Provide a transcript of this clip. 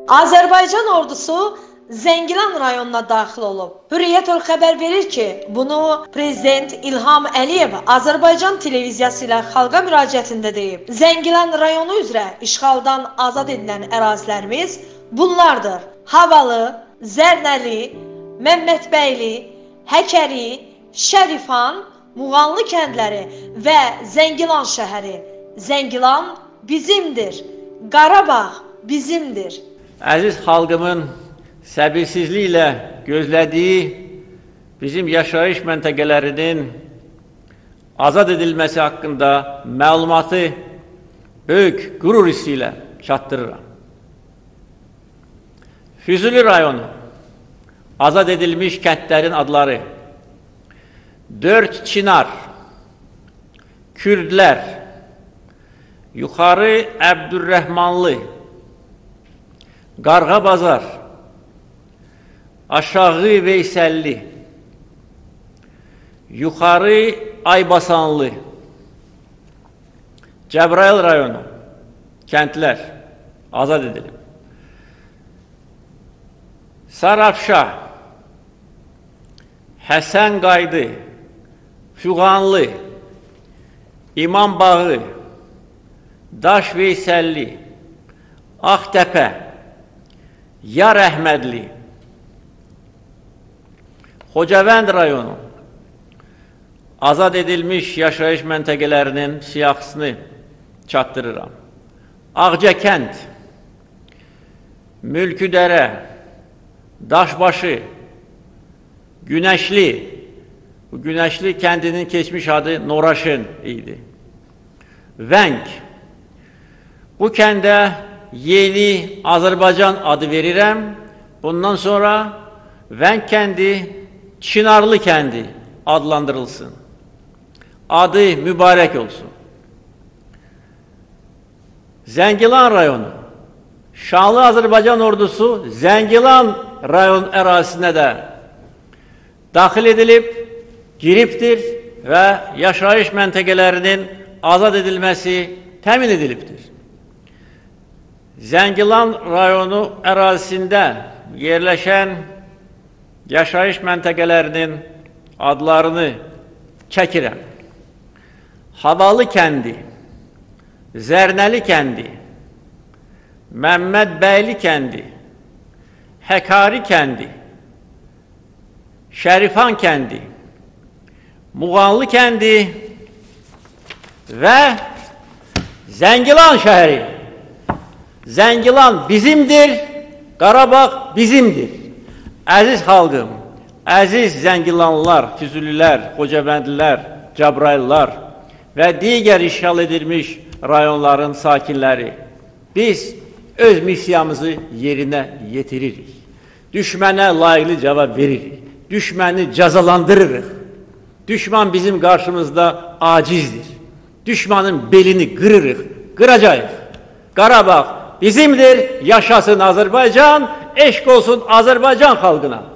Azərbaycan ordusu Zəngilan rayonuna daxil olub. Hürriyyət xəbər verir ki, bunu Prezident İlham Əliyev Azərbaycan televiziyası ilə xalqa müraciətində deyib. Zəngilan rayonu üzrə işğaldan azad edilən ərazilərimiz bunlardır: Havalı, Zərnəli, Məmmədbəyli, Həkəri, Şərifan, Muğanlı kəndləri və Zəngilan şəhəri. Zəngilan bizimdir, Qarabağ bizimdir. Əziz xalqımın səbirsizliklə gözlədiyi bizim yaşayış məntəqələrinin azad edilməsi haqqında məlumatı böyük qürur hissi ilə çatdırıram. Füzuli rayonu azad edilmiş kəndlərin adları: Dörd Çinar, Kürdlər, Yuxarı Əbdürrəhmanlı, Qarğabazar, Aşağı Veysəlli, Yuxarı Aybasanlı, Cəbrayıl rayonu kəndlər azad edilib. Sarafşa, Həsən Qaydı, Füğanlı, İmambağı, Daş Veysəlli, Ağtəpə, Yar Əhmədli, Xocavənd rayonu azad edilmiş yaşayış məntəqələrinin siyahısını çatdırıram. Ağcakənd, Mülküdərə, Daşbaşı, Günəşli, bu Günəşli kəndinin keçmiş adı Noraşın idi. Vəng, bu kəndə yeni Azərbaycan adı verirəm. Bundan sonra Vəng kəndi Çinarlı kəndi adlandırılsın. Adı mübarək olsun. Zəngilan rayonu, şanlı Azərbaycan ordusu Zəngilan rayon ərazisinə də daxil edilib, giribdir və yaşayış məntəqələrinin azad edilməsi təmin edilibdir. Zəngilan rayonu ərazisində yerləşən yaşayış məntəqələrinin adlarını çəkirəm. Havalı kəndi, Zərnəli kəndi, Məmmədbəyli kəndi, Həkari kəndi, Şərifan kəndi, Muğanlı kəndi və Zəngilan şəhəri. Zəngilan bizimdir, Qarabağ bizimdir. Əziz xalqım, əziz Zəngilanlılar, Füzulilər, Xocavəndlilər, Cəbrayıllar və digər işğal edilmiş rayonların sakinləri, biz öz missiyamızı yerinə yetiririk. Düşmənə layiqli cavab veririk. Düşməni cəzalandırırıq. Düşman bizim qarşımızda acizdir. Düşmanın belini qırırıq, qıracağıq. Qarabağ bizimdir, yaşasın Azərbaycan, eşq olsun Azərbaycan xalqına.